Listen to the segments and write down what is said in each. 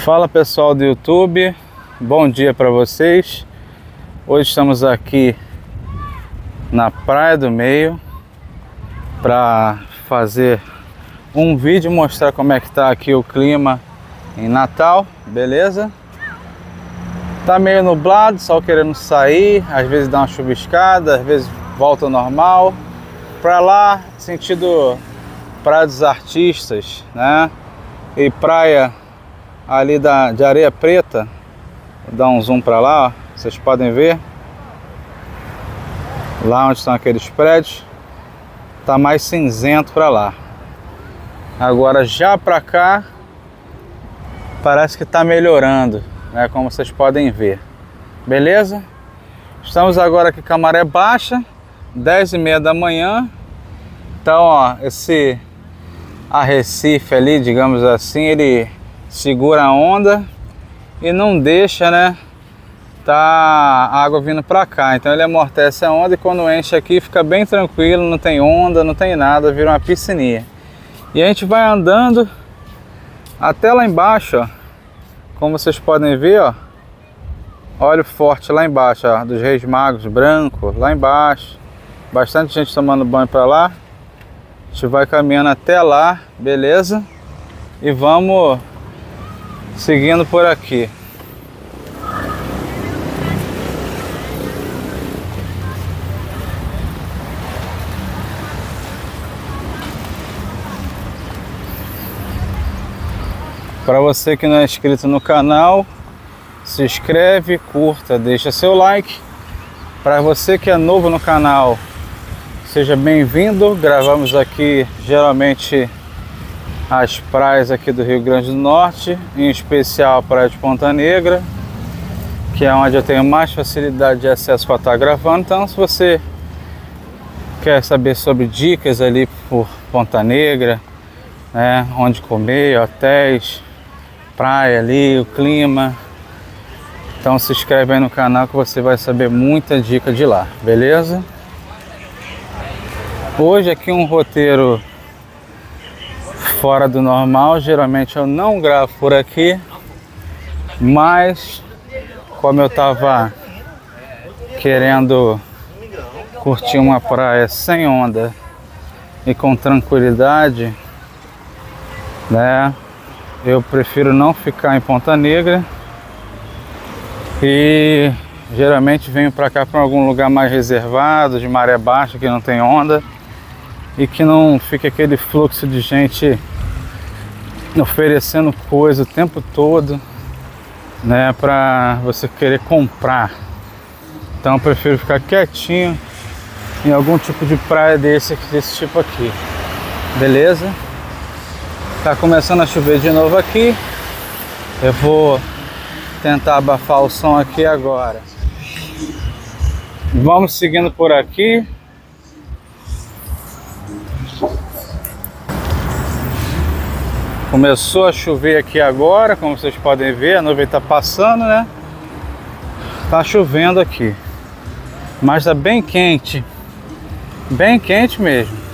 Fala pessoal do YouTube, bom dia para vocês. Hoje estamos aqui na Praia do Meio para fazer um vídeo e mostrar como é que tá aqui o clima em Natal, beleza? Tá meio nublado, sol querendo sair, às vezes dá uma chuviscada, às vezes volta ao normal. Para lá, sentido Praia dos Artistas, né? E praia ali de Areia Preta. Vou dar um zoom para lá, ó. Vocês podem ver lá onde estão aqueles prédios, tá mais cinzento para lá. Agora já para cá parece que tá melhorando, né, como vocês podem ver, beleza? Estamos agora aqui com a maré baixa, 10h30 da manhã. Então, ó, esse arrecife ali, digamos assim, ele segura a onda e não deixa, né, tá a água vindo para cá. Então ele amortece a onda e quando enche aqui fica bem tranquilo, não tem onda, não tem nada, vira uma piscininha. E a gente vai andando até lá embaixo, ó. Como vocês podem ver, ó, óleo forte lá embaixo, ó, dos Reis Magos branco, lá embaixo. Bastante gente tomando banho para lá. A gente vai caminhando até lá, beleza? E vamos seguindo por aqui. Para você que não é inscrito no canal, se inscreve, curta, deixa seu like. Para você que é novo no canal, seja bem-vindo. Gravamos aqui geralmente as praias aqui do Rio Grande do Norte, em especial a praia de Ponta Negra, que é onde eu tenho mais facilidade de acesso para estar gravando. Então, se você quer saber sobre dicas ali por Ponta Negra, né, onde comer, hotéis, praia ali, o clima, então se inscreve aí no canal que você vai saber muita dica de lá, beleza? Hoje aqui um roteiro fora do normal, geralmente eu não gravo por aqui, mas como eu tava querendo curtir uma praia sem onda e com tranquilidade, né, eu prefiro não ficar em Ponta Negra e geralmente venho para cá para algum lugar mais reservado, de maré baixa, que não tem onda e que não fica aquele fluxo de gente oferecendo coisa o tempo todo, né, para você querer comprar. Então eu prefiro ficar quietinho em algum tipo de praia desse tipo aqui, beleza? Tá começando a chover de novo aqui. Eu vou tentar abafar o som aqui agora. Vamos seguindo por aqui. Começou a chover aqui agora, como vocês podem ver, a nuvem tá passando, né? Tá chovendo aqui. Mas tá bem quente mesmo.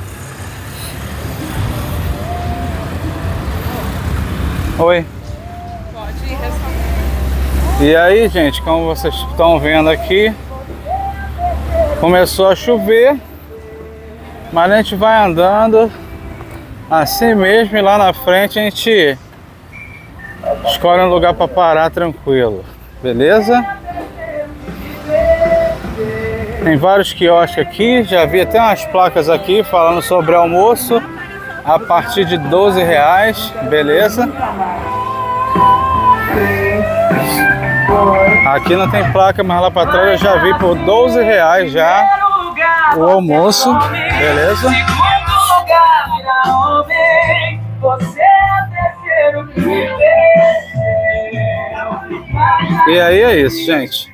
Oi. Pode ir, restaurante. E aí, gente, como vocês estão vendo aqui, começou a chover, mas a gente vai andando assim mesmo e lá na frente a gente escolhe um lugar para parar tranquilo, beleza? Tem vários quiosques aqui, já vi até umas placas aqui falando sobre almoço a partir de R$12, beleza? Aqui não tem placa, mas lá para trás eu já vi por R$12 já o almoço, beleza? E aí é isso, gente.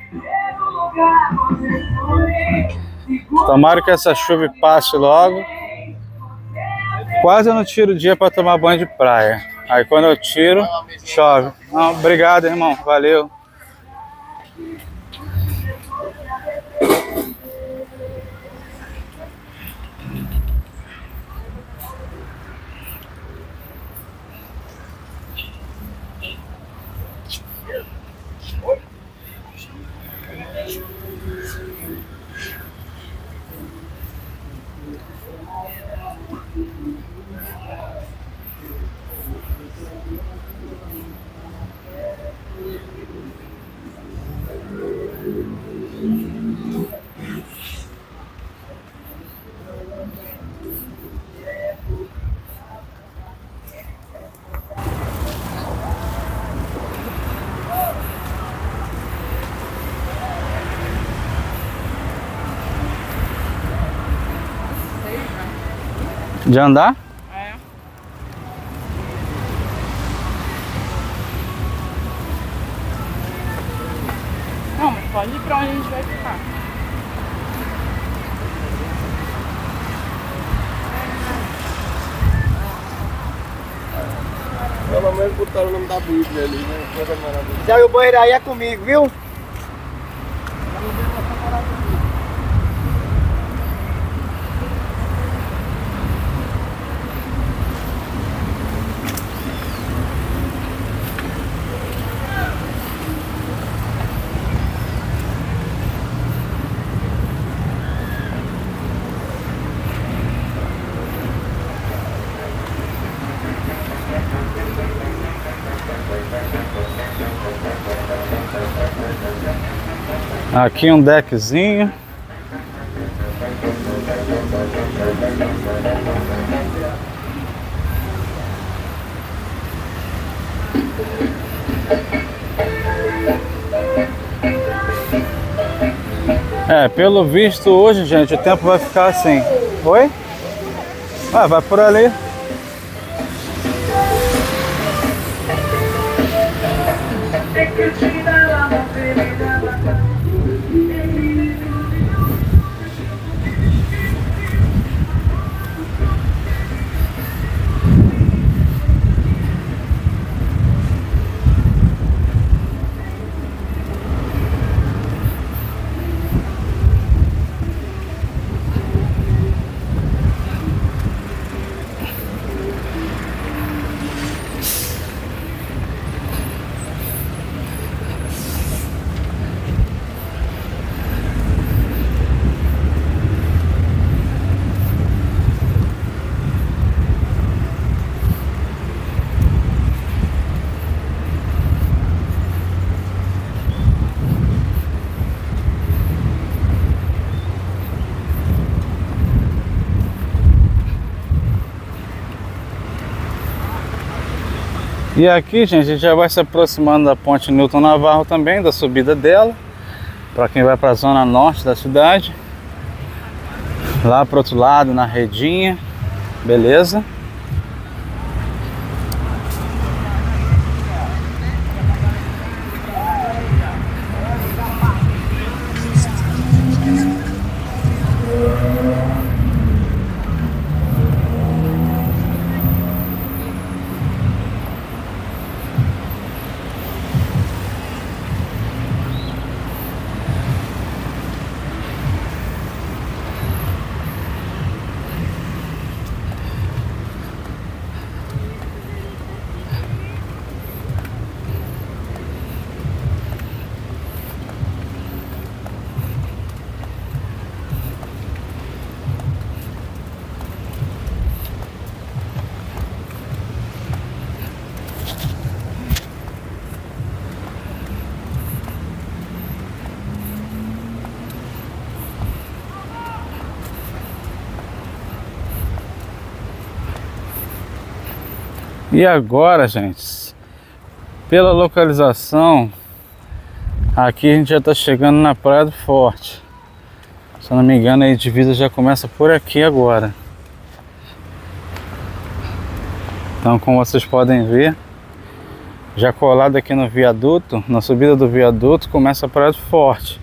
Tomara que essa chuva passe logo. Quase eu não tiro o dia para tomar banho de praia. Aí quando eu tiro, chove. Não, obrigado, irmão. Valeu. De andar? É. Não, mas pode ir pra onde a gente vai ficar. Pelo menos botaram o nome da Bíblia ali, né? Coisa maravilhosa. Já o banheiro aí é comigo, viu? Aqui um deckzinho. É, pelo visto hoje, gente, o tempo vai ficar assim. Oi? Ah, vai por ali. E aqui, gente, a gente já vai se aproximando da ponte Newton Navarro também, da subida dela, para quem vai para a zona norte da cidade. Lá pro outro lado, na redinha, beleza? E agora, gente, pela localização, aqui a gente já está chegando na Praia do Forte. Se eu não me engano, a divisa já começa por aqui agora. Então, como vocês podem ver, já colado aqui no viaduto, na subida do viaduto, começa a Praia do Forte.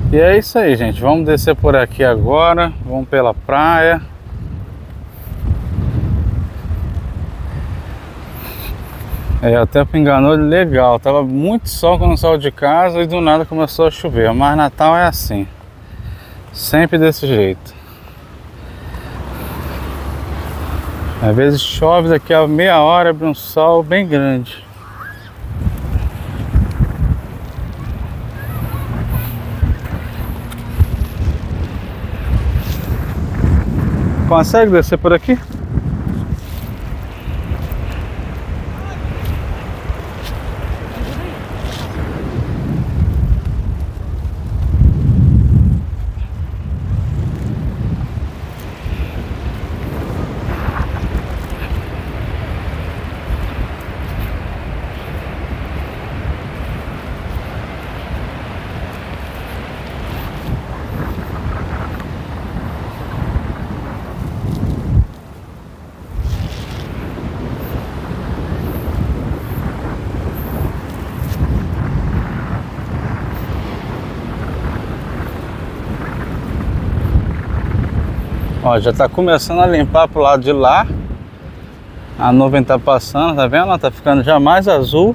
E é isso aí, gente. Vamos descer por aqui agora. Vamos pela praia. O tempo enganou legal. Tava muito sol quando eu saí de casa e do nada começou a chover. Mas Natal é assim. Sempre desse jeito. Às vezes chove, daqui a meia hora abre um sol bem grande. Consegue descer por aqui? Ó, já tá começando a limpar pro lado de lá. A nuvem tá passando, tá vendo? Ela tá ficando já mais azul.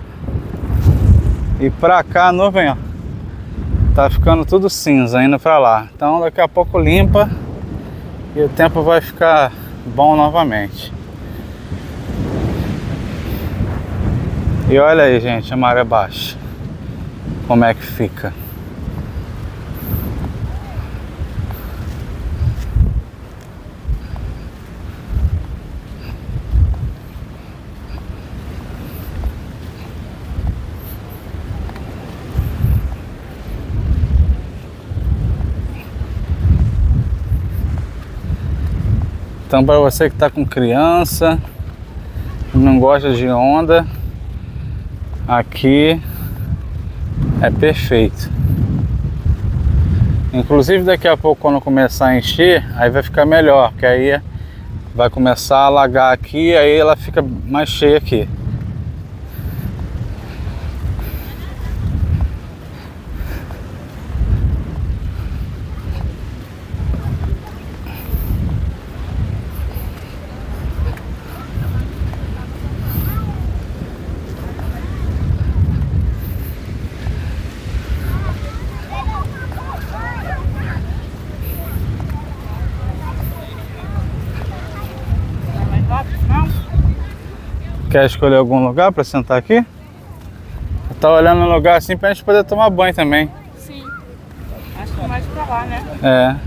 E pra cá a nuvem, ó, tá ficando tudo cinza indo pra lá. Então daqui a pouco limpa e o tempo vai ficar bom novamente. E olha aí, gente, a maré baixa. Como é que fica? Então, para você que está com criança, não gosta de onda, aqui é perfeito. Inclusive daqui a pouco, quando começar a encher, aí vai ficar melhor, porque aí vai começar a alagar aqui, aí ela fica mais cheia aqui. Quer escolher algum lugar para sentar aqui? Eu tô olhando um lugar assim pra gente poder tomar banho também. Sim. Acho que mais pra lá, né? É.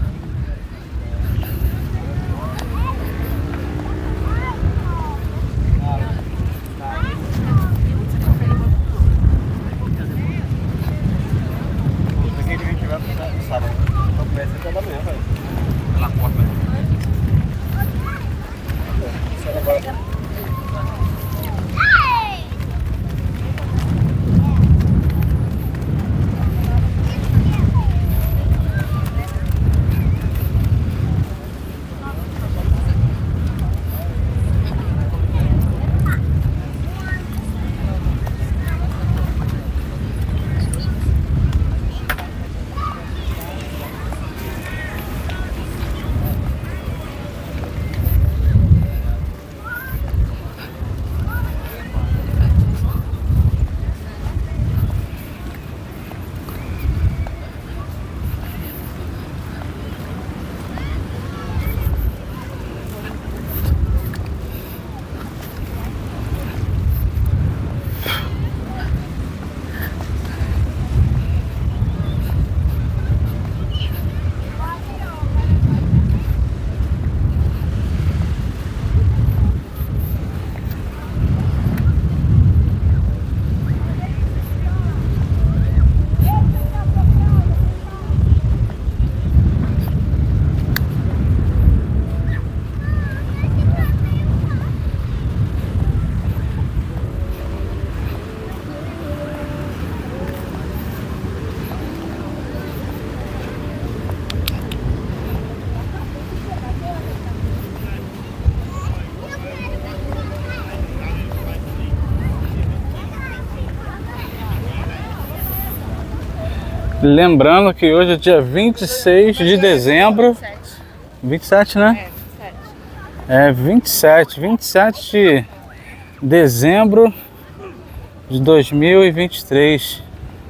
Lembrando que hoje é dia 26 de dezembro. 27, né? É 27 de dezembro de 2023.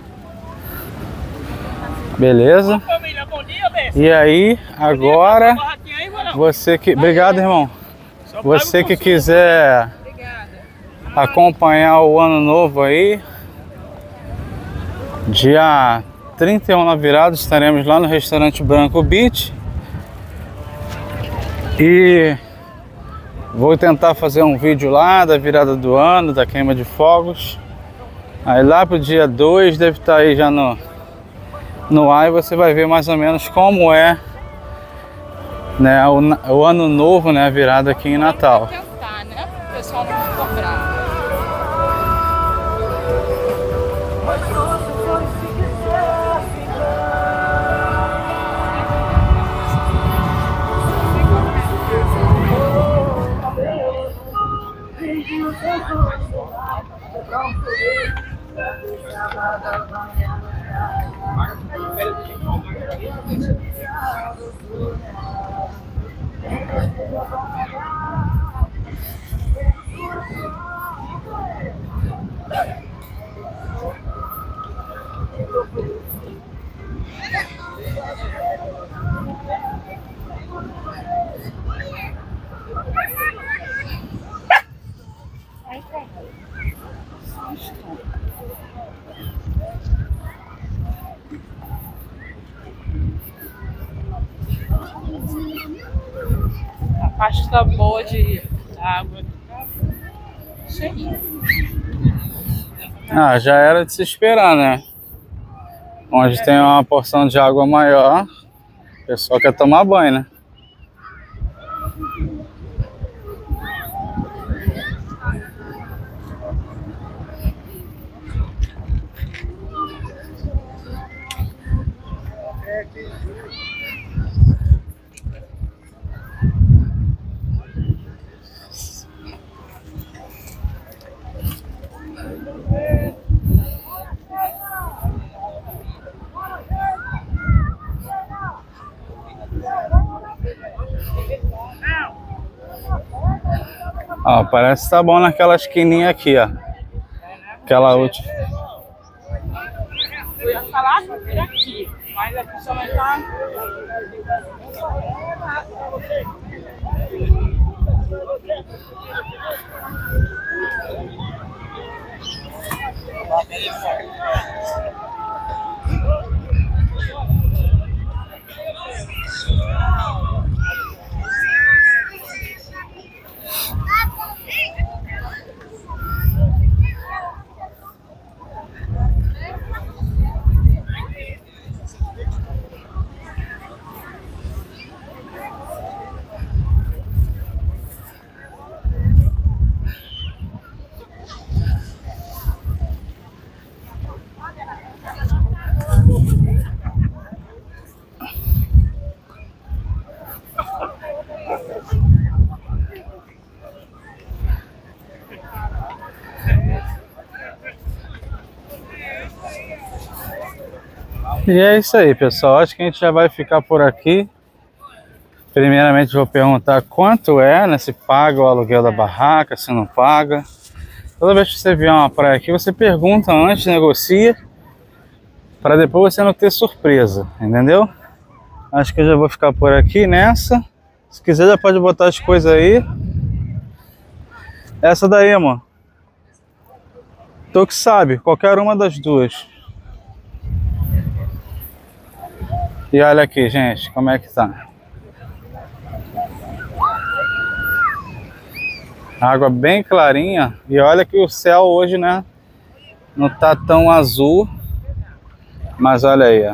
Beleza? E aí, agora, você que... Obrigado, irmão. Você que quiser acompanhar o ano novo aí, dia 31 na virada, estaremos lá no restaurante Branco Beach. E vou tentar fazer um vídeo lá da virada do ano, da queima de fogos. Aí lá pro dia 2 deve estar aí já no ar, e você vai ver mais ou menos como é, né, o ano novo, né, a virada aqui em Natal. Tentar, né? O pessoal não ficou bravo. A parte tá boa de água. Cheinha. Ah, já era de se esperar, né? Onde tem uma porção de água maior, o pessoal quer tomar banho, né? Ó, parece que tá bom naquela esquininha aqui, ó. Aquela última. Eu ia falar por aqui, mas a pessoa vai estar... E é isso aí, pessoal. Acho que a gente já vai ficar por aqui. Primeiramente vou perguntar quanto é, né? Se paga o aluguel da barraca, se não paga. Toda vez que você vier uma praia aqui, você pergunta antes, negocia, para depois você não ter surpresa, entendeu? Acho que eu já vou ficar por aqui nessa. Se quiser já pode botar as coisas aí. Essa daí, amor. Tu que sabe, qualquer uma das duas. E olha aqui, gente, como é que tá. Água bem clarinha. E olha que o céu hoje, né, não tá tão azul. Mas olha aí, ó.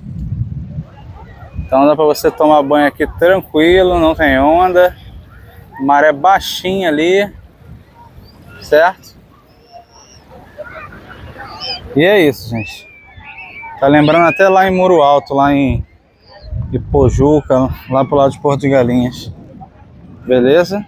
Então dá pra você tomar banho aqui tranquilo, não tem onda. Maré baixinha ali. Certo? E é isso, gente. Tá lembrando até lá em Muro Alto, lá em Ipojuca, lá pro lado de Porto de Galinhas. Beleza?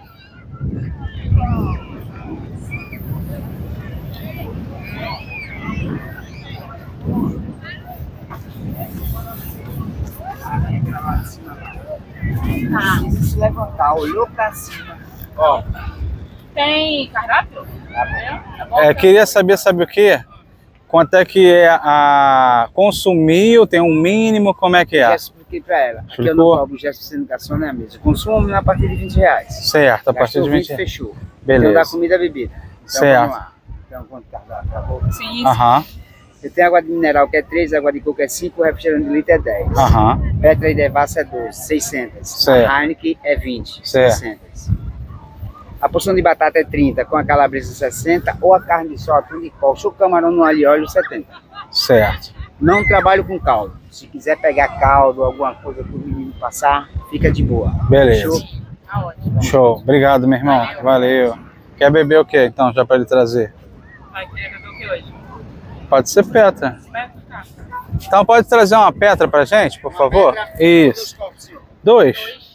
Precisa se levantar, olhou pra cima. Ó. Tem cardápio? Queria saber, sabe o quê? Quanto é que é a consumir, tem um mínimo, como é que Já é? expliquei pra ela. Aqui eu Explicou? não cobro gesto de educação, né, mesmo? Consumo a partir de R$20. Certo, a partir de 20. Fechou. Beleza. Então dá comida e bebida. Então, Certo. vamos lá. Então, quanto cardápio? Acabou? Sim, Aham, Eu tenho água de mineral que é 3, água de coco é 5, refrigerante de litro é 10. aham, Petra e Devassa é 12, 600. Certo. A Heineken é 20, Certo. 600. A porção de batata é 30, com a calabresa 60, ou a carne de sol, atum de coxa, ou camarão no alho e óleo 70. certo. Não trabalho com caldo. Se quiser pegar caldo, alguma coisa para o menino passar, fica de boa. Beleza. Fechou? tá ótimo. Show. Obrigado, meu irmão. Valeu. Quer beber o que então, já para ele trazer? Vai querer beber o que hoje? Pode ser Petra. Vai ficar. Então pode trazer uma Petra pra gente, por favor? Isso. 2.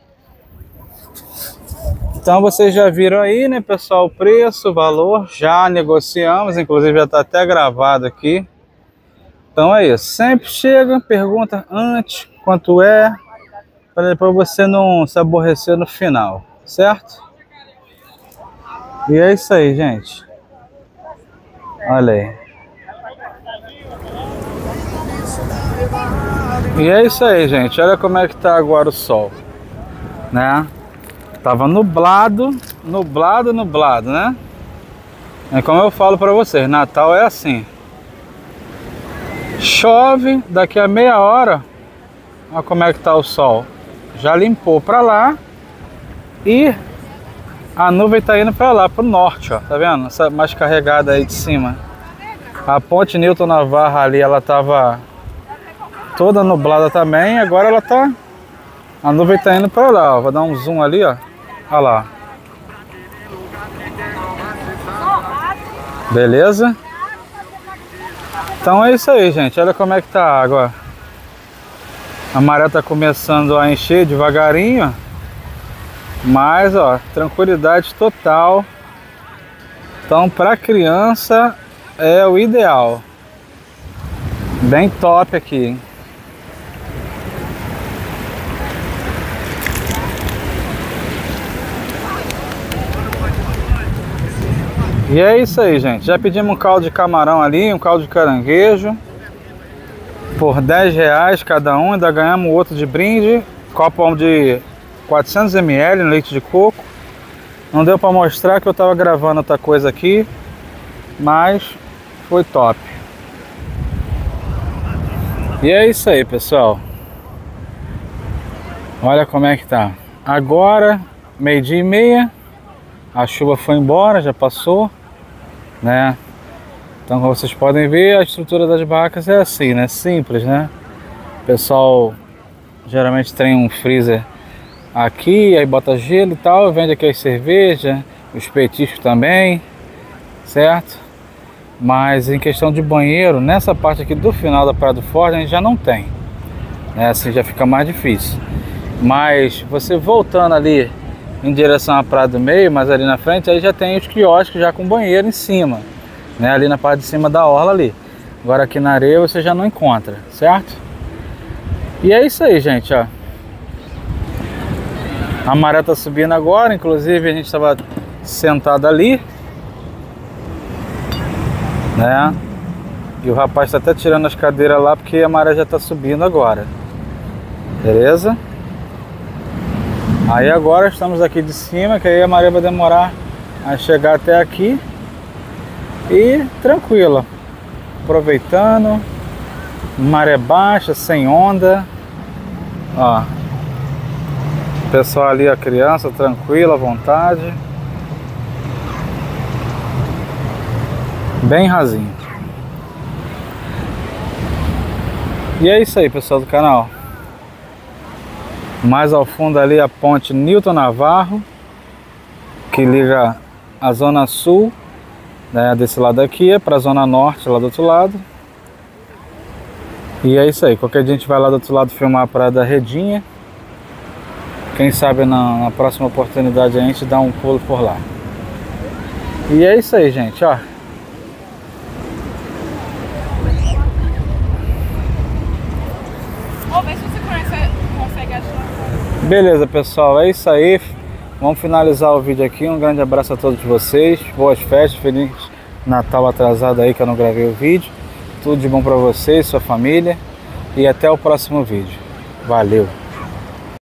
Então vocês já viram aí, né, pessoal, o preço, o valor, já negociamos, inclusive já está até gravado aqui. Então é isso, sempre chega, pergunta antes quanto é, para depois você não se aborrecer no final, certo? E é isso aí, gente. Olha aí. E é isso aí, gente, olha como é que tá agora o sol, né? Tava nublado, né? É como eu falo pra vocês, Natal é assim. Chove, daqui a meia hora, olha como é que tá o sol. Já limpou pra lá e a nuvem tá indo pra lá, pro norte, ó. Tá vendo? Essa mais carregada aí de cima. A ponte Newton Navarra ali, ela tava toda nublada também, agora ela tá... A nuvem tá indo pra lá, ó. Vou dar um zoom ali, ó. Olha lá. Beleza? Então é isso aí, gente. Olha como é que tá a água. A maré tá começando a encher devagarinho. Mas, ó, tranquilidade total. Então, para criança é o ideal. Bem top aqui, hein? E é isso aí, gente. Já pedimos um caldo de camarão ali, um caldo de caranguejo. Por R$10 cada um. Ainda ganhamos outro de brinde. Copo de 400 ml, leite de coco. Não deu para mostrar que eu estava gravando outra coisa aqui. Mas foi top. E é isso aí, pessoal. Olha como é que tá. Agora, 12h30. A chuva foi embora, já passou, né? Então, como vocês podem ver, a estrutura das barracas é assim, né? Simples, né? O pessoal geralmente tem um freezer aqui, aí bota gelo e tal, vende aqui as cervejas, os petiscos também, certo? Mas em questão de banheiro, nessa parte aqui do final da Praia do Forte, a gente já não tem, né? Assim já fica mais difícil. Mas você voltando ali em direção à Praia do Meio, mas ali na frente, aí já tem os quiosques já com banheiro em cima, né? Ali na parte de cima da orla ali. Agora aqui na areia você já não encontra, certo? E é isso aí, gente, ó. A maré tá subindo agora, inclusive a gente estava sentado ali, né? E o rapaz está até tirando as cadeiras lá porque a maré já tá subindo agora. Beleza? Aí agora estamos aqui de cima, que aí a maré vai demorar a chegar até aqui. E tranquila, aproveitando, maré baixa, sem onda. Ó, pessoal ali, a criança, tranquila, à vontade. Bem rasinho. E é isso aí, pessoal do canal. Mais ao fundo ali a ponte Newton Navarro, que liga a zona sul, né, desse lado aqui, para a zona norte, lá do outro lado. E é isso aí, qualquer dia a gente vai lá do outro lado filmar a Praia da Redinha. Quem sabe na próxima oportunidade a gente dá um pulo por lá. E é isso aí, gente, ó. Vou ver se você consegue achar. Beleza, pessoal, é isso aí. Vamos finalizar o vídeo aqui. Um grande abraço a todos vocês. Boas festas, feliz Natal atrasado aí que eu não gravei o vídeo. Tudo de bom para vocês, sua família. E até o próximo vídeo. Valeu!